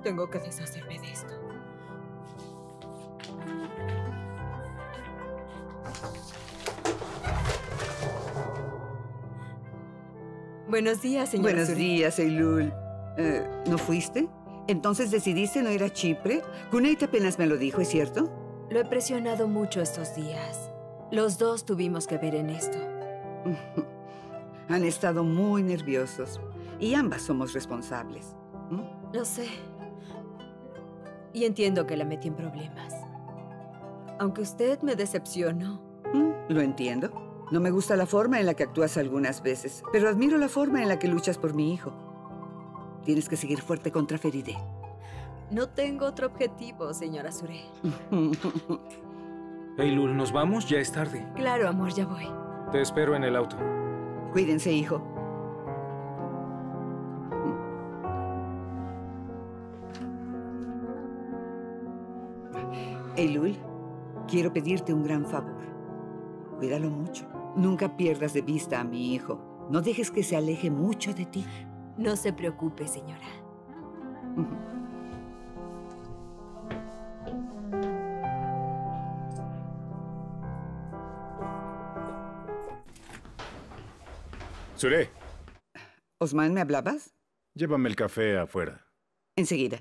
Tengo que deshacerme de esto. Buenos días, señora Buenos Suri. días, Eylul. ¿No fuiste? ¿Entonces decidiste no ir a Chipre? Cuneit apenas me lo dijo, ¿es cierto? Lo he presionado mucho estos días. Los dos tuvimos que ver en esto. Han estado muy nerviosos. Y ambas somos responsables. Lo sé. Y entiendo que la metí en problemas. Aunque usted me decepcionó. Lo entiendo. No me gusta la forma en la que actúas algunas veces, pero admiro la forma en la que luchas por mi hijo. Tienes que seguir fuerte contra Feride. No tengo otro objetivo, señora Sure. Eylul, ¿nos vamos? Ya es tarde. Claro, amor, ya voy. Te espero en el auto. Cuídense, hijo. Eylul, quiero pedirte un gran favor. Cuídalo mucho. Nunca pierdas de vista a mi hijo. No dejes que se aleje mucho de ti. No se preocupe, señora. Sure, Osman, ¿me hablabas? llévame el café afuera. Enseguida.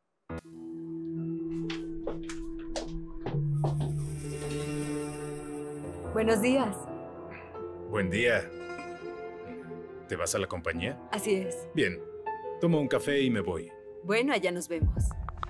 Buenos días. Buen día. ¿Te vas a la compañía? Así es. Bien. Tomo un café y me voy. Bueno, allá nos vemos.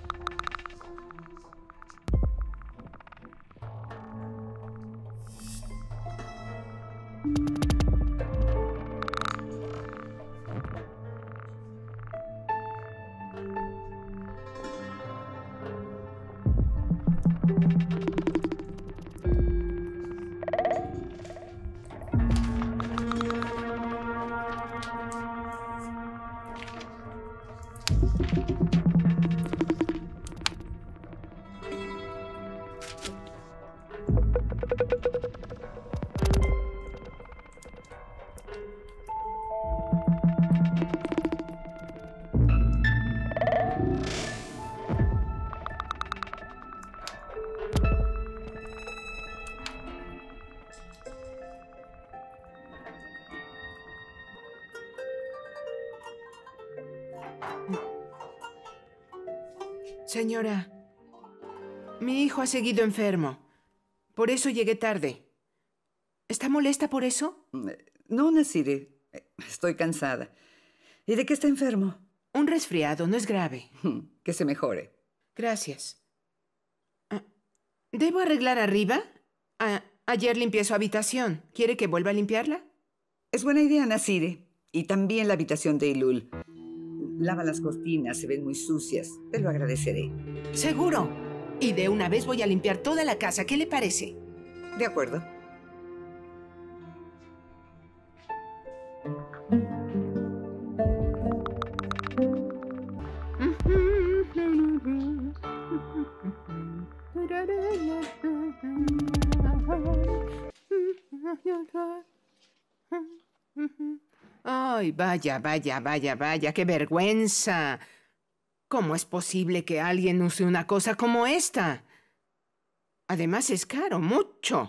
Señora, mi hijo ha seguido enfermo. Por eso llegué tarde. ¿Está molesta por eso? No, Nasiri. Estoy cansada. ¿Y de qué está enfermo? Un resfriado, no es grave. Que se mejore. Gracias. ¿Debo arreglar arriba? Ayer limpié su habitación. ¿Quiere que vuelva a limpiarla? Es buena idea, Nasiri. Y también la habitación de Eylul. Lava las cortinas, se ven muy sucias. Te lo agradeceré. Seguro. Y de una vez voy a limpiar toda la casa. ¿Qué le parece? De acuerdo. Ay, vaya, vaya, vaya, vaya, qué vergüenza. ¿Cómo es posible que alguien use una cosa como esta? Además es caro, mucho.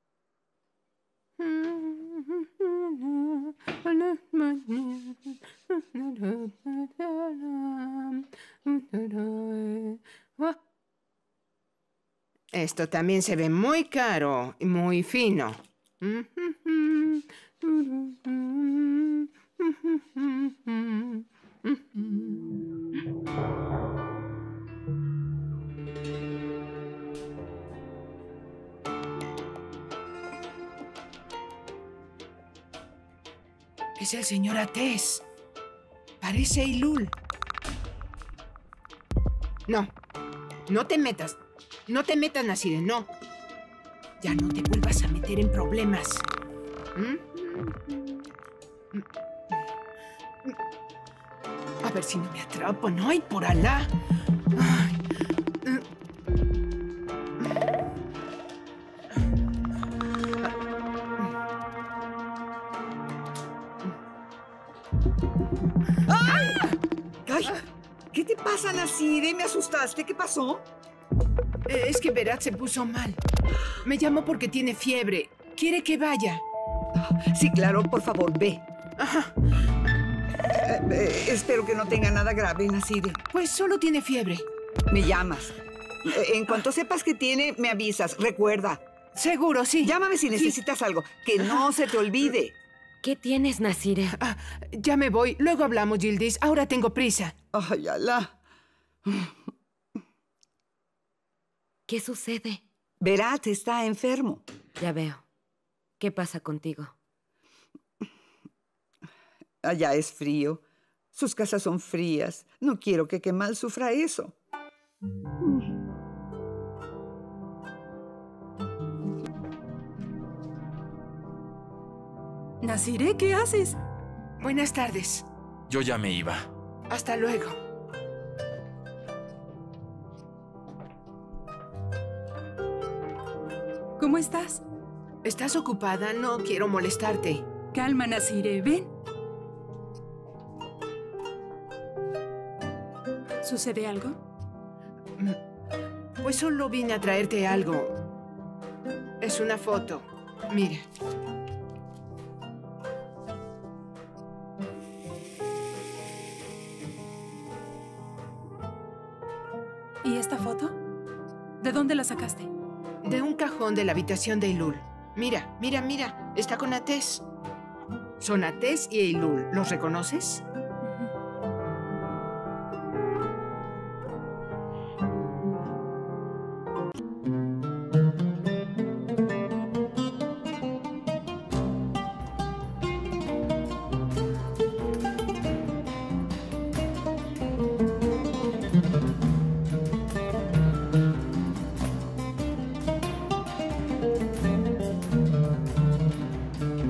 Esto también se ve muy caro y muy fino. Es el señor Atés. Parece Eylul. No, no te metas. No te metas, Nasire, no. Ya no te vuelvas a meter en problemas. A ver si no me atrapan. ¡Ay, por Alá! Ay. ¡Ay! ¿Qué te pasa, Nasire? ¿Me asustaste? ¿Qué pasó? Es que Berat se puso mal. Me llamó porque tiene fiebre. Quiere que vaya. Sí, claro, por favor, ve. Ajá. Espero que no tenga nada grave, Nasire. Pues solo tiene fiebre. Me llamas. En cuanto sepas que tiene, me avisas. Recuerda. Seguro, sí. Llámame si necesitas algo. Que no se te olvide. ¿Qué tienes, Nasire? Ya me voy. Luego hablamos, Yildiz. Ahora tengo prisa. Ay, Alá. ¿Qué sucede? Berat está enfermo. Ya veo. ¿Qué pasa contigo? Allá es frío. Sus casas son frías. No quiero que Kemal sufra eso. Nasire, ¿qué haces? Buenas tardes. Yo ya me iba. Hasta luego. ¿Cómo estás? ¿Estás ocupada? No quiero molestarte. Calma, Nasire. Ven. ¿Sucede algo? Pues solo vine a traerte algo. Es una foto. Mira. ¿Y esta foto? ¿De dónde la sacaste? De un cajón de la habitación de Eylul. Mira, mira, mira. Está con Ates. Son Ates y Eylul. ¿Los reconoces?